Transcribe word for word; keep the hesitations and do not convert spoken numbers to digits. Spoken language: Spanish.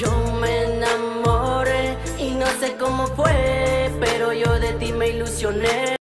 Yo me enamoré y no sé cómo fue, pero yo de ti me ilusioné.